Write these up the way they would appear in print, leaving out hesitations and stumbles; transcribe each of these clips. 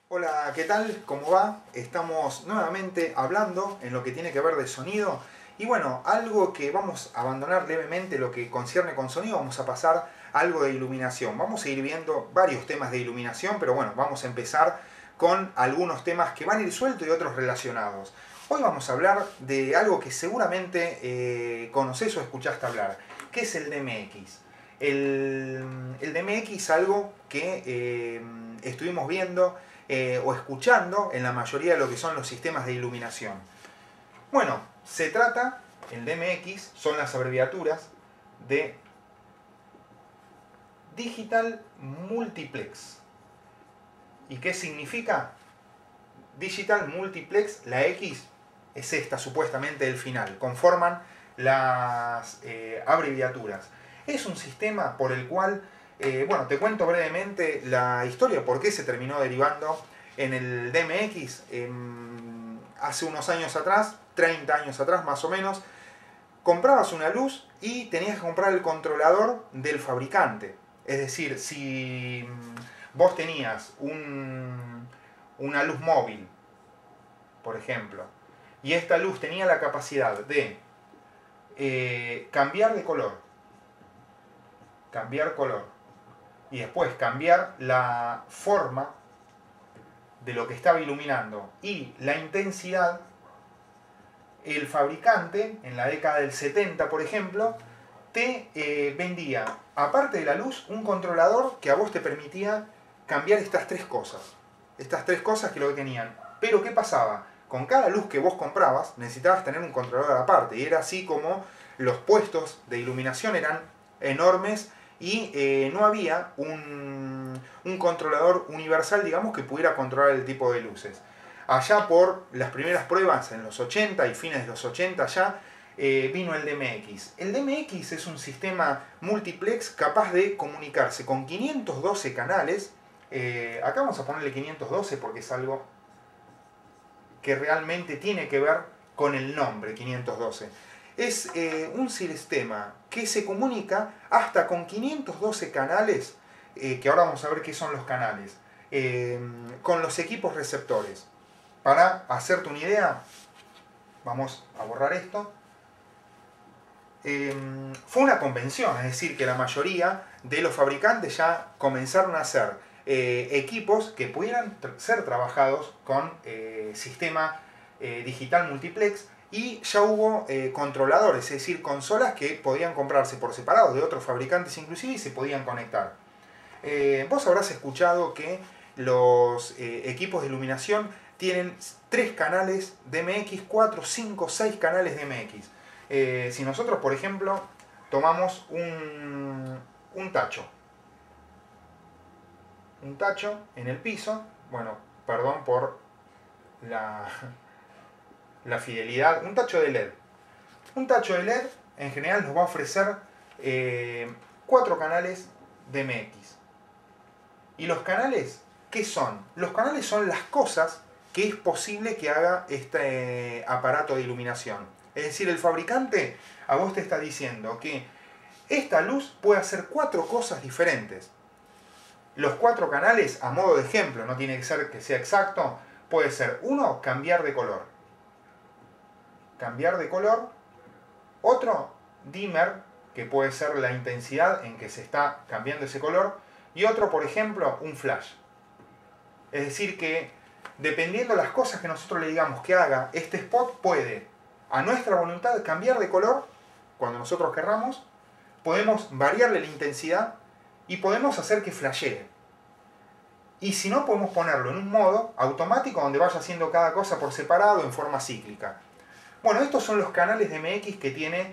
Hola, ¿qué tal? ¿Cómo va? Estamos nuevamente hablando en lo que tiene que ver de sonido. Y bueno, algo que vamos a abandonar levemente lo que concierne con sonido, vamos a pasar a algo de iluminación. Vamos a ir viendo varios temas de iluminación, pero bueno, vamos a empezar con algunos temas que van a ir sueltos y otros relacionados. Hoy vamos a hablar de algo que seguramente conoces o escuchaste hablar, que es el DMX. El DMX es algo que estuvimos viendo o escuchando en la mayoría de lo que son los sistemas de iluminación. Bueno, se trata, el DMX son las abreviaturas de Digital Multiplex. ¿Y qué significa? Digital Multiplex, la X es esta supuestamente del final, conforman las abreviaturas. Es un sistema por el cual, bueno, te cuento brevemente la historia, por qué se terminó derivando en el DMX. Hace unos años atrás, 30 años atrás más o menos, comprabas una luz y tenías que comprar el controlador del fabricante. Es decir, si vos tenías una luz móvil, por ejemplo, y esta luz tenía la capacidad de cambiar color, y después cambiar la forma de lo que estaba iluminando y la intensidad, el fabricante, en la década del 70 por ejemplo, te vendía, aparte de la luz, un controlador que a vos te permitía cambiar estas tres cosas. Estas tres cosas que lo que tenían. Pero ¿qué pasaba? Con cada luz que vos comprabas necesitabas tener un controlador aparte. Y era así como los puestos de iluminación eran enormes y no había un controlador universal, digamos, que pudiera controlar el tipo de luces. Allá por las primeras pruebas en los 80 y fines de los 80 ya, vino el DMX. El DMX es un sistema multiplex capaz de comunicarse con 512 canales. Acá vamos a ponerle 512 porque es algo que realmente tiene que ver con el nombre 512. Es un sistema que se comunica hasta con 512 canales, que ahora vamos a ver qué son los canales, con los equipos receptores. Para hacerte una idea, vamos a borrar esto. Fue una convención, es decir, que la mayoría de los fabricantes ya comenzaron a hacer equipos que pudieran ser trabajados con sistema digital multiplex, y ya hubo controladores, es decir, consolas que podían comprarse por separado de otros fabricantes inclusive y se podían conectar. Vos habrás escuchado que los equipos de iluminación tienen 3 canales DMX, 4, 5, 6 canales DMX. Si nosotros, por ejemplo, tomamos un tacho en el piso, bueno, perdón por la fidelidad, un tacho de LED. Un tacho de LED en general nos va a ofrecer 4 canales DMX. ¿Y los canales qué son? Los canales son las cosas que es posible que haga este aparato de iluminación. Es decir, el fabricante a vos te está diciendo que esta luz puede hacer 4 cosas diferentes. Los 4 canales, a modo de ejemplo, no tiene que ser que sea exacto, puede ser: 1, cambiar de color. Cambiar de color. Otro, dimmer, que puede ser la intensidad en que se está cambiando ese color. Y otro, por ejemplo, un flash. Es decir que, dependiendo de las cosas que nosotros le digamos que haga, este spot puede, a nuestra voluntad, cambiar de color cuando nosotros querramos. Podemos variarle la intensidad y podemos hacer que flashee. Y si no, podemos ponerlo en un modo automático donde vaya haciendo cada cosa por separado en forma cíclica. Bueno, estos son los canales DMX que tiene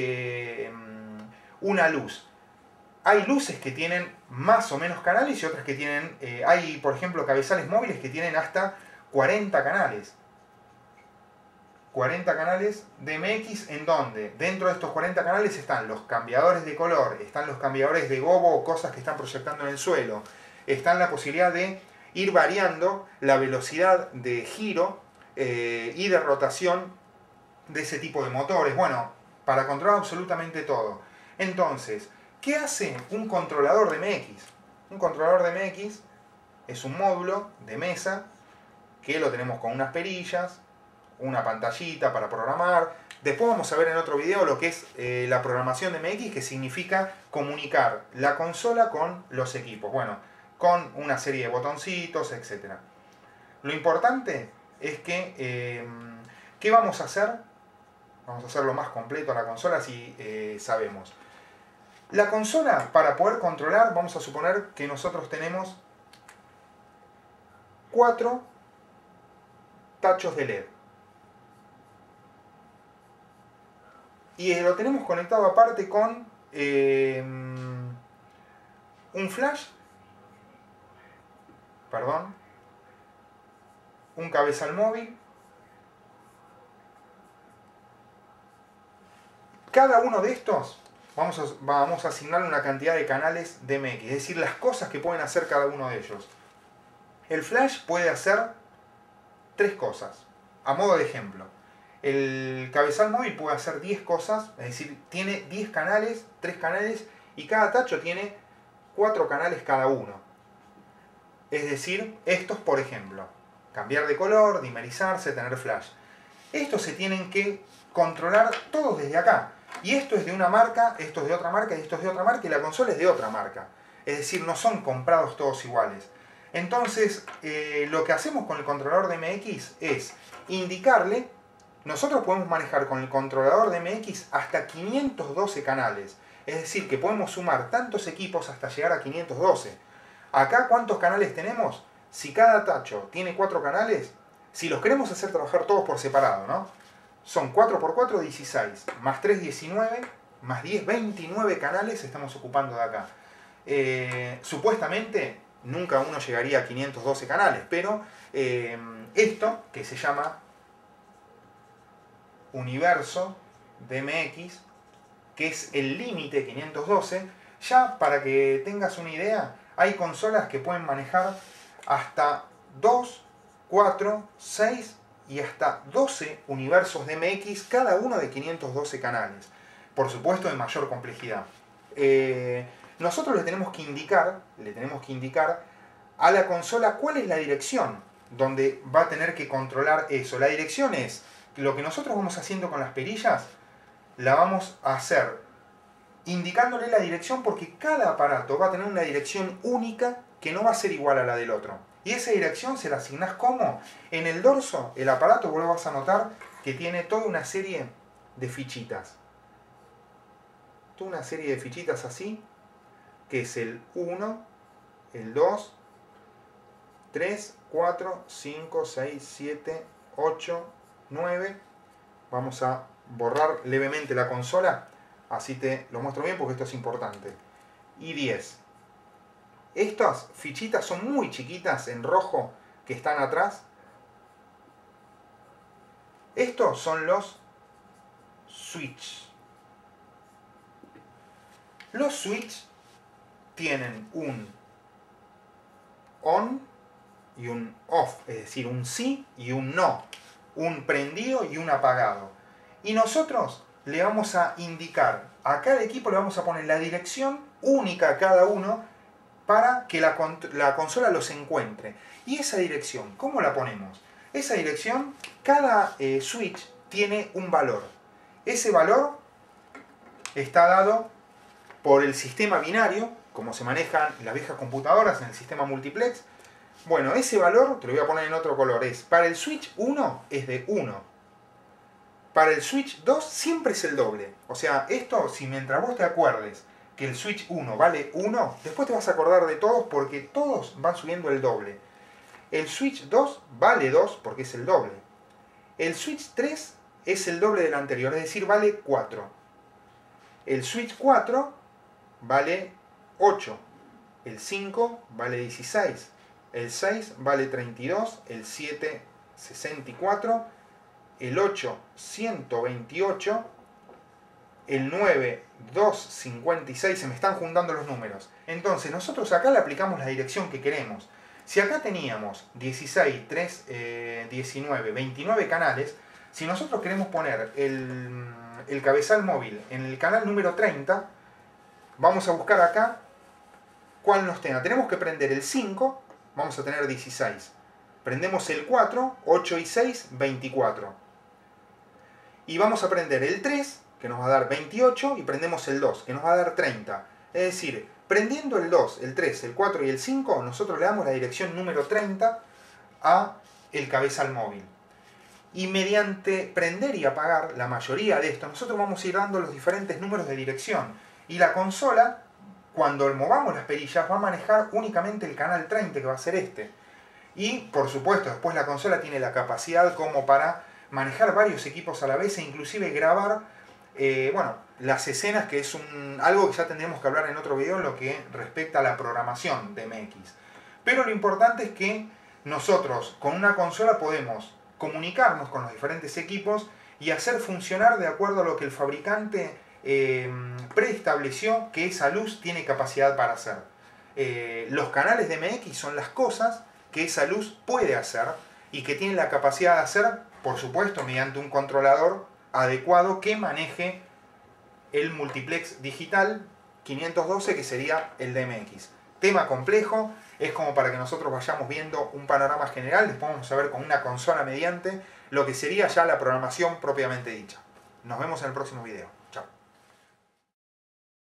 una luz. Hay luces que tienen más o menos canales y otras que tienen... hay, por ejemplo, cabezales móviles que tienen hasta 40 canales. 40 canales DMX, en donde dentro de estos 40 canales están los cambiadores de color, están los cambiadores de gobo o cosas que están proyectando en el suelo, está la posibilidad de ir variando la velocidad de giro y de rotación de ese tipo de motores. Bueno, para controlar absolutamente todo. Entonces, ¿qué hace un controlador DMX? Un controlador DMX es un módulo de mesa que lo tenemos con unas perillas, una pantallita para programar. Después vamos a ver en otro video lo que es la programación de MX, que significa comunicar la consola con los equipos. Bueno, con una serie de botoncitos, etc. Lo importante es que, ¿qué vamos a hacer? Vamos a hacerlo más completo a la consola si sabemos. La consola, para poder controlar, vamos a suponer que nosotros tenemos 4 tachos de LED. Y lo tenemos conectado aparte con un flash, perdón, un cabezal móvil. Cada uno de estos vamos a asignarle una cantidad de canales DMX, es decir, las cosas que pueden hacer cada uno de ellos. El flash puede hacer 3 cosas, a modo de ejemplo. El cabezal móvil puede hacer 10 cosas, es decir, tiene 10 canales, 3 canales, y cada tacho tiene 4 canales cada uno. Es decir, estos, por ejemplo, cambiar de color, dimerizarse, tener flash. Estos se tienen que controlar todos desde acá. Y esto es de una marca, esto es de otra marca, y esto es de otra marca, y la consola es de otra marca. Es decir, no son comprados todos iguales. Entonces, lo que hacemos con el controlador de MX es indicarle, nosotros podemos manejar con el controlador de MX hasta 512 canales. Es decir, que podemos sumar tantos equipos hasta llegar a 512. Acá, ¿cuántos canales tenemos? Si cada tacho tiene 4 canales, si los queremos hacer trabajar todos por separado, ¿no? Son 4 por 4, 16, más 3, 19, más 10, 29 canales estamos ocupando de acá. Supuestamente, nunca uno llegaría a 512 canales, pero esto, que se llama universo DMX, que es el límite 512, ya para que tengas una idea, hay consolas que pueden manejar hasta 2, 4, 6 y hasta 12 universos DMX, cada uno de 512 canales. Por supuesto, de mayor complejidad. Nosotros le tenemos que indicar a la consola cuál es la dirección donde va a tener que controlar eso. La dirección es lo que nosotros vamos haciendo con las perillas, la vamos a hacer indicándole la dirección, porque cada aparato va a tener una dirección única que no va a ser igual a la del otro. Y esa dirección se la asignás como en el dorso, el aparato, vos lo vas a notar que tiene toda una serie de fichitas. Toda una serie de fichitas así, que es el 1, el 2, 3, 4, 5, 6, 7, 8, 9. Vamos a borrar levemente la consola, así te lo muestro bien porque esto es importante. Y 10. Estas fichitas son muy chiquitas en rojo que están atrás. Estos son los switch. Los switch tienen un on y un off, es decir, un sí y un no, un prendido y un apagado. Y nosotros le vamos a indicar, a cada equipo le vamos a poner la dirección única a cada uno para que la consola los encuentre. Y esa dirección, ¿cómo la ponemos? Esa dirección, cada switch tiene un valor. Ese valor está dado por el sistema binario, como se manejan las viejas computadoras en el sistema multiplex. Bueno, ese valor, te lo voy a poner en otro color, es para el switch 1 es de 1. Para el switch 2 siempre es el doble. O sea, esto, si mientras vos te acuerdes que el switch 1 vale 1, después te vas a acordar de todos porque todos van subiendo el doble. El switch 2 vale 2 porque es el doble. El switch 3 es el doble del anterior, es decir, vale 4. El switch 4 vale 8. El 5 vale 16. El 6 vale 32. El 7, 64. El 8, 128. El 9, 256, se me están juntando los números. Entonces, nosotros acá le aplicamos la dirección que queremos. Si acá teníamos 16, 3, 19, 29 canales, si nosotros queremos poner el cabezal móvil en el canal número 30, vamos a buscar acá cuál nos tenga. Tenemos que prender el 5 vamos a tener 16. Prendemos el 4, 8 y 6, 24. Y vamos a prender el 3, que nos va a dar 28, y prendemos el 2, que nos va a dar 30. Es decir, prendiendo el 2, el 3, el 4 y el 5, nosotros le damos la dirección número 30 a el cabezal móvil. Y mediante prender y apagar la mayoría de esto, nosotros vamos a ir dando los diferentes números de dirección. Y la consola, cuando movamos las perillas, va a manejar únicamente el canal 30, que va a ser este. Y, por supuesto, después la consola tiene la capacidad como para manejar varios equipos a la vez e inclusive grabar, bueno, las escenas, que es algo que ya tendremos que hablar en otro video en lo que respecta a la programación de MX. Pero lo importante es que nosotros con una consola podemos comunicarnos con los diferentes equipos y hacer funcionar de acuerdo a lo que el fabricante preestableció que esa luz tiene capacidad para hacer. Los canales de MX son las cosas que esa luz puede hacer y que tiene la capacidad de hacer, por supuesto, mediante un controlador adecuado que maneje el multiplex digital 512, que sería el DMX. Tema complejo, es como para que nosotros vayamos viendo un panorama general, después vamos a ver con una consola mediante lo que sería ya la programación propiamente dicha. Nos vemos en el próximo video.